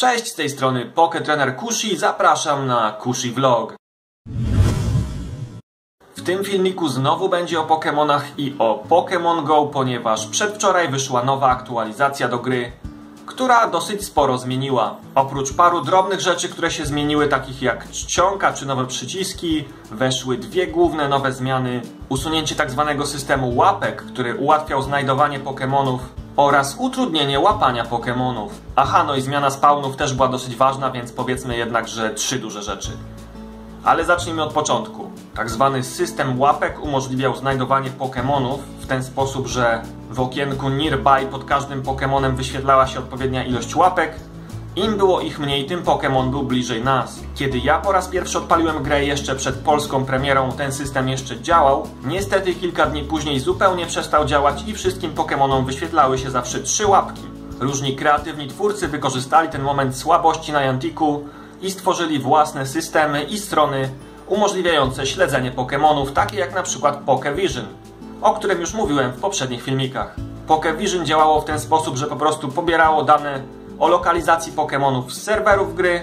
Cześć, z tej strony Poketrener Kushi, zapraszam na Kushi Vlog. W tym filmiku znowu będzie o Pokemonach i o Pokémon Go, ponieważ przedwczoraj wyszła nowa aktualizacja do gry, która dosyć sporo zmieniła. Oprócz paru drobnych rzeczy, które się zmieniły, takich jak czcionka czy nowe przyciski, weszły dwie główne nowe zmiany. Usunięcie tzw. systemu łapek, który ułatwiał znajdowanie Pokemonów, oraz utrudnienie łapania Pokemonów. Aha, no i zmiana spawnów też była dosyć ważna, więc powiedzmy jednak, że 3 duże rzeczy. Ale zacznijmy od początku. Tak zwany system łapek umożliwiał znajdowanie Pokemonów w ten sposób, że w okienku Nearby pod każdym Pokemonem wyświetlała się odpowiednia ilość łapek. Im było ich mniej, tym Pokemon był bliżej nas. Kiedy ja po raz pierwszy odpaliłem grę jeszcze przed polską premierą, ten system jeszcze działał. Niestety kilka dni później zupełnie przestał działać i wszystkim Pokemonom wyświetlały się zawsze 3 łapki. Różni kreatywni twórcy wykorzystali ten moment słabości Nianticu i stworzyli własne systemy i strony umożliwiające śledzenie Pokemonów, takie jak na przykład Pokevision, o którym już mówiłem w poprzednich filmikach. Pokevision działało w ten sposób, że po prostu pobierało dane o lokalizacji Pokemonów z serwerów gry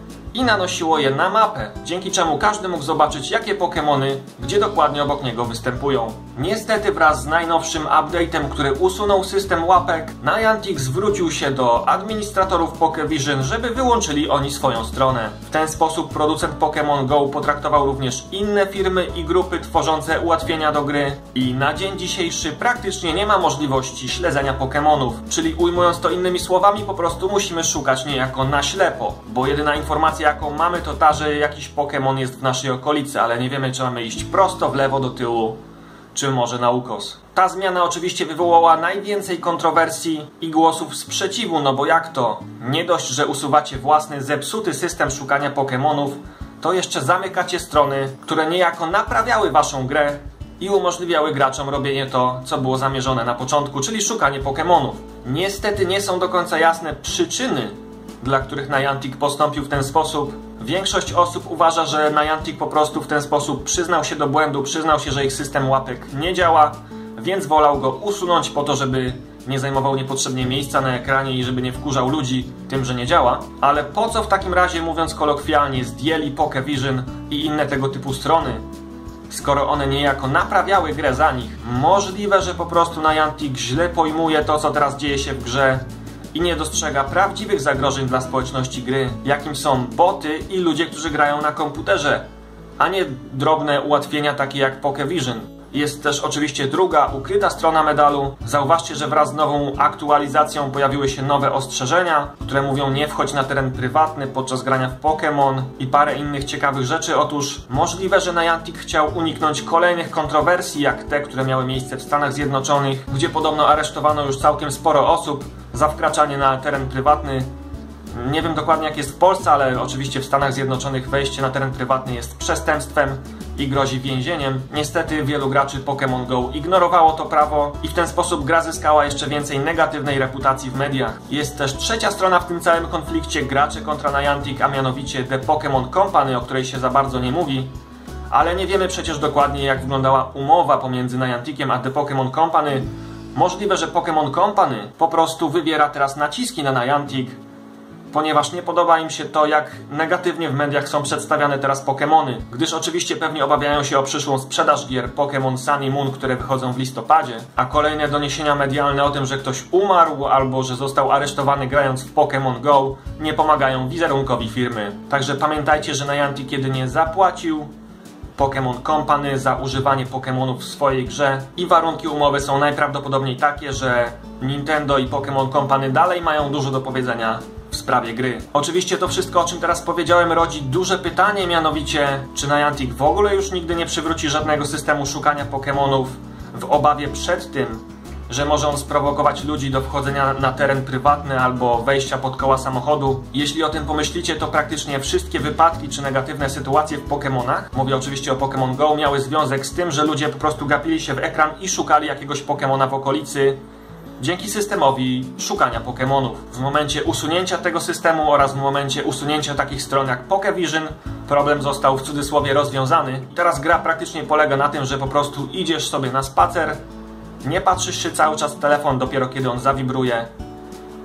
i nanosiło je na mapę, dzięki czemu każdy mógł zobaczyć, jakie Pokemony gdzie dokładnie obok niego występują. Niestety wraz z najnowszym update'em, który usunął system łapek, Niantic zwrócił się do administratorów Pokevision, żeby wyłączyli oni swoją stronę. W ten sposób producent Pokémon Go potraktował również inne firmy i grupy tworzące ułatwienia do gry i na dzień dzisiejszy praktycznie nie ma możliwości śledzenia Pokemonów, czyli ujmując to innymi słowami, po prostu musimy szukać niejako na ślepo, bo jedyna informacja, jaką mamy, to ta, że jakiś Pokémon jest w naszej okolicy, ale nie wiemy, czy mamy iść prosto, w lewo, do tyłu, czy może na ukos. Ta zmiana oczywiście wywołała najwięcej kontrowersji i głosów sprzeciwu, no bo jak to? Nie dość, że usuwacie własny zepsuty system szukania Pokémonów, to jeszcze zamykacie strony, które niejako naprawiały waszą grę i umożliwiały graczom robienie to, co było zamierzone na początku, czyli szukanie Pokémonów. Niestety nie są do końca jasne przyczyny, dla których Niantic postąpił w ten sposób. Większość osób uważa, że Niantic po prostu w ten sposób przyznał się do błędu, przyznał się, że ich system łapek nie działa, więc wolał go usunąć po to, żeby nie zajmował niepotrzebnie miejsca na ekranie i żeby nie wkurzał ludzi tym, że nie działa. Ale po co w takim razie, mówiąc kolokwialnie, zdjęli Pokevision i inne tego typu strony, skoro one niejako naprawiały grę za nich? Możliwe, że po prostu Niantic źle pojmuje to, co teraz dzieje się w grze i nie dostrzega prawdziwych zagrożeń dla społeczności gry, jakim są boty i ludzie, którzy grają na komputerze, a nie drobne ułatwienia takie jak Pokevision. Jest też oczywiście druga, ukryta strona medalu. Zauważcie, że wraz z nową aktualizacją pojawiły się nowe ostrzeżenia, które mówią: nie wchodź na teren prywatny podczas grania w Pokémon i parę innych ciekawych rzeczy. Otóż możliwe, że Niantic chciał uniknąć kolejnych kontrowersji, jak te, które miały miejsce w Stanach Zjednoczonych, gdzie podobno aresztowano już całkiem sporo osób za wkraczanie na teren prywatny. Nie wiem dokładnie, jak jest w Polsce, ale oczywiście w Stanach Zjednoczonych wejście na teren prywatny jest przestępstwem i grozi więzieniem. Niestety wielu graczy Pokémon Go ignorowało to prawo i w ten sposób gra zyskała jeszcze więcej negatywnej reputacji w mediach. Jest też trzecia strona w tym całym konflikcie, gracze kontra Niantic, a mianowicie The Pokémon Company, o której się za bardzo nie mówi. Ale nie wiemy przecież dokładnie, jak wyglądała umowa pomiędzy Nianticiem a The Pokémon Company. Możliwe, że Pokémon Company po prostu wywiera teraz naciski na Niantic, ponieważ nie podoba im się to, jak negatywnie w mediach są przedstawiane teraz Pokémony, gdyż oczywiście pewnie obawiają się o przyszłą sprzedaż gier Pokémon Sun i Moon, które wychodzą w listopadzie, a kolejne doniesienia medialne o tym, że ktoś umarł albo że został aresztowany grając w Pokémon Go, nie pomagają wizerunkowi firmy. Także pamiętajcie, że Niantic jedynie zapłacił Pokémon Company za używanie Pokémonów w swojej grze i warunki umowy są najprawdopodobniej takie, że Nintendo i Pokémon Company dalej mają dużo do powiedzenia w sprawie gry. Oczywiście to wszystko, o czym teraz powiedziałem, rodzi duże pytanie, mianowicie czy Niantic w ogóle już nigdy nie przywróci żadnego systemu szukania Pokémonów w obawie przed tym, że może on sprowokować ludzi do wchodzenia na teren prywatny albo wejścia pod koła samochodu. Jeśli o tym pomyślicie, to praktycznie wszystkie wypadki czy negatywne sytuacje w Pokémonach, mówię oczywiście o Pokémon Go, miały związek z tym, że ludzie po prostu gapili się w ekran i szukali jakiegoś Pokémona w okolicy dzięki systemowi szukania Pokémonów. W momencie usunięcia tego systemu oraz w momencie usunięcia takich stron jak Pokevision problem został w cudzysłowie rozwiązany. Teraz gra praktycznie polega na tym, że po prostu idziesz sobie na spacer, nie patrzysz się cały czas w telefon, dopiero kiedy on zawibruje,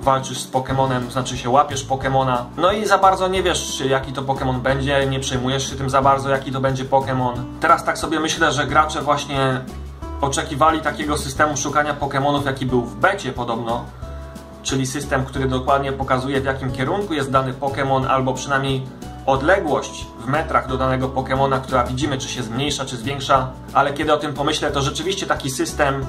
walczysz z Pokemonem, znaczy się łapiesz Pokemona, no i za bardzo nie wiesz, jaki to Pokemon będzie, nie przejmujesz się tym za bardzo, jaki to będzie Pokemon. Teraz tak sobie myślę, że gracze właśnie oczekiwali takiego systemu szukania Pokemonów, jaki był w becie podobno, czyli system, który dokładnie pokazuje, w jakim kierunku jest dany Pokemon, albo przynajmniej odległość w metrach do danego Pokemona, która widzimy, czy się zmniejsza, czy zwiększa, ale kiedy o tym pomyślę, to rzeczywiście taki system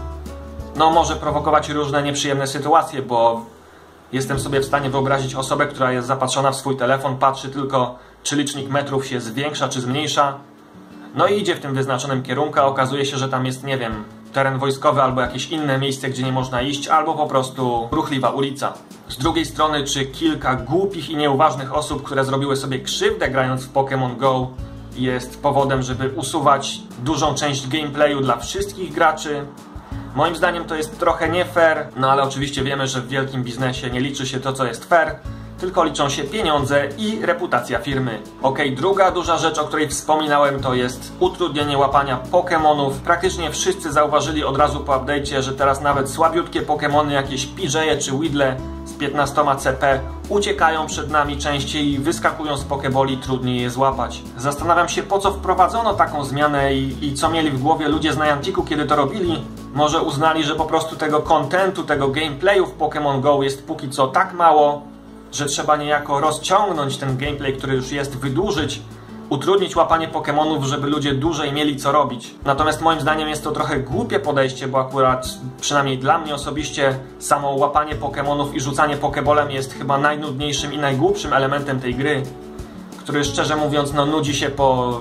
może prowokować różne nieprzyjemne sytuacje, bo jestem sobie w stanie wyobrazić osobę, która jest zapatrzona w swój telefon, patrzy tylko, czy licznik metrów się zwiększa, czy zmniejsza, no i idzie w tym wyznaczonym kierunku, a okazuje się, że tam jest, nie wiem, teren wojskowy albo jakieś inne miejsce, gdzie nie można iść, albo po prostu ruchliwa ulica. Z drugiej strony, czy kilka głupich i nieuważnych osób, które zrobiły sobie krzywdę grając w Pokémon Go, jest powodem, żeby usuwać dużą część gameplayu dla wszystkich graczy? Moim zdaniem to jest trochę nie fair, no ale oczywiście wiemy, że w wielkim biznesie nie liczy się to, co jest fair, tylko liczą się pieniądze i reputacja firmy. Druga duża rzecz, o której wspominałem, to jest utrudnienie łapania Pokémonów. Praktycznie wszyscy zauważyli od razu po update'cie, że teraz nawet słabiutkie Pokémony, jakieś Pidgeye czy Weedle z 15 CP uciekają przed nami częściej i wyskakują z Pokeboli, trudniej je złapać. Zastanawiam się, po co wprowadzono taką zmianę i co mieli w głowie ludzie z Nianticu, kiedy to robili. Może uznali, że po prostu tego contentu, tego gameplayu w Pokémon Go jest póki co tak mało, że trzeba niejako rozciągnąć ten gameplay, który już jest, wydłużyć, utrudnić łapanie Pokemonów, żeby ludzie dłużej mieli co robić. Natomiast moim zdaniem jest to trochę głupie podejście, bo akurat, przynajmniej dla mnie osobiście, samo łapanie Pokemonów i rzucanie Pokebolem jest chyba najnudniejszym i najgłupszym elementem tej gry, który szczerze mówiąc nudzi się po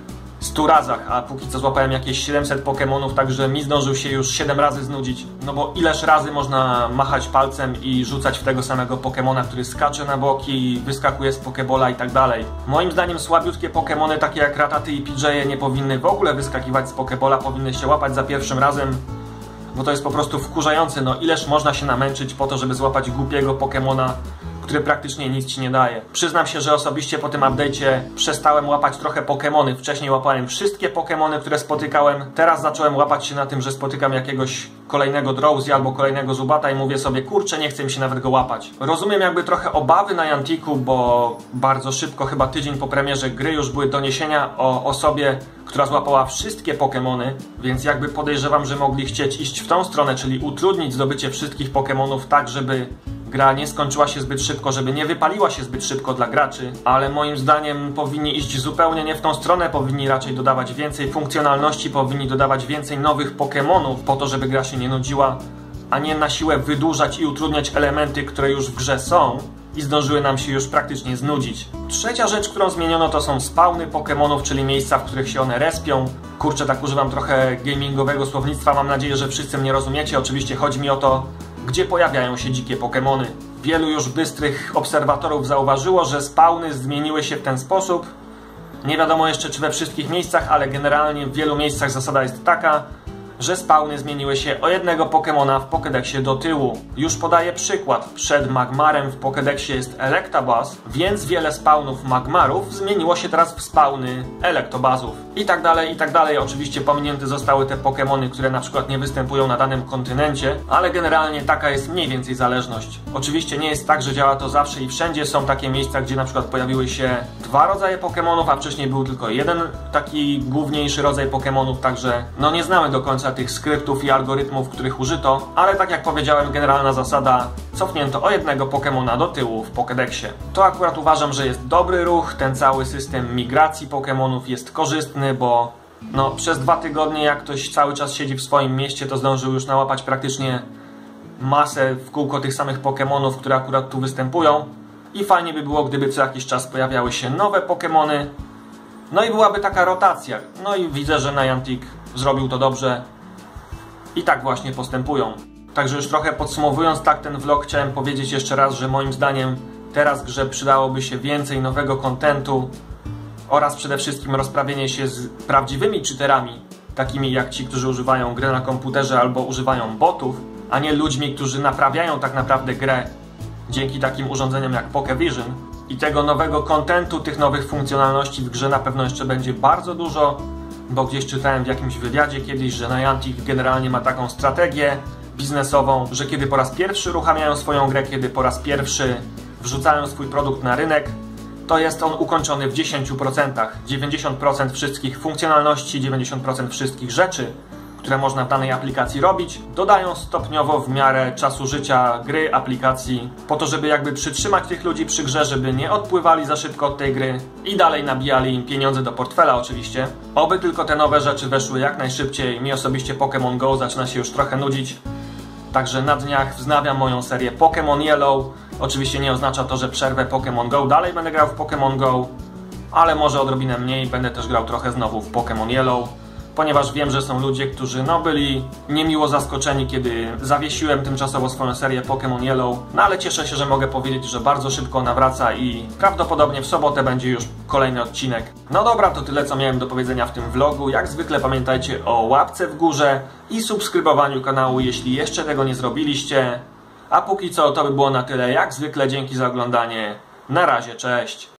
100 razach, a póki co złapałem jakieś 700 Pokemonów, także mi zdążył się już 7 razy znudzić. No bo ileż razy można machać palcem i rzucać w tego samego Pokemona, który skacze na boki, wyskakuje z Pokebola i tak dalej. Moim zdaniem słabiutkie Pokemony, takie jak Rataty i Pidgeye, nie powinny w ogóle wyskakiwać z Pokebola, powinny się łapać za pierwszym razem, bo to jest po prostu wkurzające. No ileż można się namęczyć po to, żeby złapać głupiego Pokemona, który praktycznie nic ci nie daje. Przyznam się, że osobiście po tym update'cie przestałem łapać trochę Pokemony. Wcześniej łapałem wszystkie Pokemony, które spotykałem. Teraz zacząłem łapać się na tym, że spotykam jakiegoś kolejnego Drowsy albo kolejnego Zubata i mówię sobie, kurczę, nie chcę mi się nawet go łapać. Rozumiem jakby trochę obawy na Nianticu, bo bardzo szybko, chyba tydzień po premierze gry, już były doniesienia o osobie, która złapała wszystkie Pokemony, więc jakby podejrzewam, że mogli chcieć iść w tą stronę, czyli utrudnić zdobycie wszystkich Pokemonów tak, żeby gra nie skończyła się zbyt szybko, żeby nie wypaliła się zbyt szybko dla graczy, ale moim zdaniem powinni iść zupełnie nie w tą stronę, powinni raczej dodawać więcej funkcjonalności, powinni dodawać więcej nowych Pokemonów po to, żeby gra się nie nudziła, a nie na siłę wydłużać i utrudniać elementy, które już w grze są i zdążyły nam się już praktycznie znudzić. Trzecia rzecz, którą zmieniono, to są spawny Pokemonów, czyli miejsca, w których się one respią. Kurczę, tak używam trochę gamingowego słownictwa, mam nadzieję, że wszyscy mnie rozumiecie. Oczywiście chodzi mi o to, gdzie pojawiają się dzikie Pokemony. Wielu już bystrych obserwatorów zauważyło, że spawny zmieniły się w ten sposób. Nie wiadomo jeszcze, czy we wszystkich miejscach, ale generalnie w wielu miejscach zasada jest taka, że spawny zmieniły się o jednego Pokemona w Pokédexie do tyłu. Już podaję przykład. Przed Magmarem w Pokédexie jest Electabuzz, więc wiele spawnów Magmarów zmieniło się teraz w spawny Electabuzów. I tak dalej, i tak dalej. Oczywiście pominięte zostały te Pokemony, które na przykład nie występują na danym kontynencie, ale generalnie taka jest mniej więcej zależność. Oczywiście nie jest tak, że działa to zawsze i wszędzie. Są takie miejsca, gdzie na przykład pojawiły się 2 rodzaje Pokemonów, a wcześniej był tylko jeden taki główniejszy rodzaj Pokemonów, także no nie znamy do końca tych skryptów i algorytmów, których użyto, ale tak jak powiedziałem, generalna zasada, cofnięto o jednego Pokemona do tyłu w Pokédexie. To akurat uważam, że jest dobry ruch, ten cały system migracji Pokemonów jest korzystny, bo no przez 2 tygodnie jak ktoś cały czas siedzi w swoim mieście, to zdążył już nałapać praktycznie masę w kółko tych samych Pokemonów, które akurat tu występują i fajnie by było, gdyby co jakiś czas pojawiały się nowe Pokemony, no i byłaby taka rotacja. No i widzę, że Niantic zrobił to dobrze i tak właśnie postępują. Także już trochę podsumowując tak ten vlog, chciałem powiedzieć jeszcze raz, że moim zdaniem teraz grze przydałoby się więcej nowego kontentu oraz przede wszystkim rozprawienie się z prawdziwymi cheaterami, takimi jak ci, którzy używają gry na komputerze albo używają botów, a nie ludźmi, którzy naprawiają tak naprawdę grę dzięki takim urządzeniom jak Pokevision. I tego nowego kontentu, tych nowych funkcjonalności w grze na pewno jeszcze będzie bardzo dużo, bo gdzieś czytałem w jakimś wywiadzie kiedyś, że Niantic generalnie ma taką strategię, biznesową, że kiedy po raz pierwszy uruchamiają swoją grę, kiedy po raz pierwszy wrzucają swój produkt na rynek, to jest on ukończony w 10%. 90% wszystkich funkcjonalności, 90% wszystkich rzeczy, które można w danej aplikacji robić, dodają stopniowo w miarę czasu życia gry, aplikacji, po to, żeby jakby przytrzymać tych ludzi przy grze, żeby nie odpływali za szybko od tej gry i dalej nabijali im pieniądze do portfela oczywiście. Oby tylko te nowe rzeczy weszły jak najszybciej. Mi osobiście Pokémon Go zaczyna się już trochę nudzić. Także na dniach wznawiam moją serię Pokémon Yellow. Oczywiście nie oznacza to, że przerwę Pokémon Go. Dalej będę grał w Pokémon Go, ale może odrobinę mniej. Będę też grał trochę znowu w Pokémon Yellow, ponieważ wiem, że są ludzie, którzy byli niemiło zaskoczeni, kiedy zawiesiłem tymczasowo swoją serię Pokémon Yellow. No ale cieszę się, że mogę powiedzieć, że bardzo szybko ona wraca i prawdopodobnie w sobotę będzie już kolejny odcinek. No dobra, to tyle, co miałem do powiedzenia w tym vlogu. Jak zwykle pamiętajcie o łapce w górze i subskrybowaniu kanału, jeśli jeszcze tego nie zrobiliście. A póki co to by było na tyle. Jak zwykle dzięki za oglądanie. Na razie, cześć!